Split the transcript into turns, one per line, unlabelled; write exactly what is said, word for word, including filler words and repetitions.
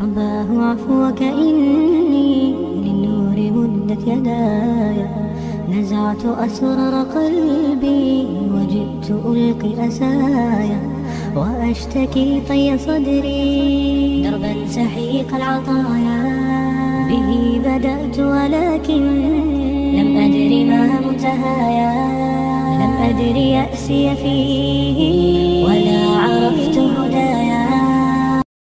أرباه عفوك إني للنور مدت يداي، نزعت أسرار قلبي وجئت ألقي أسايا، وأشتكي طي صدري دربا سحيق العطايا. به بدأت ولكن لم أدر ما منتهايا، لم أدر يأسي فيه ولا عرفت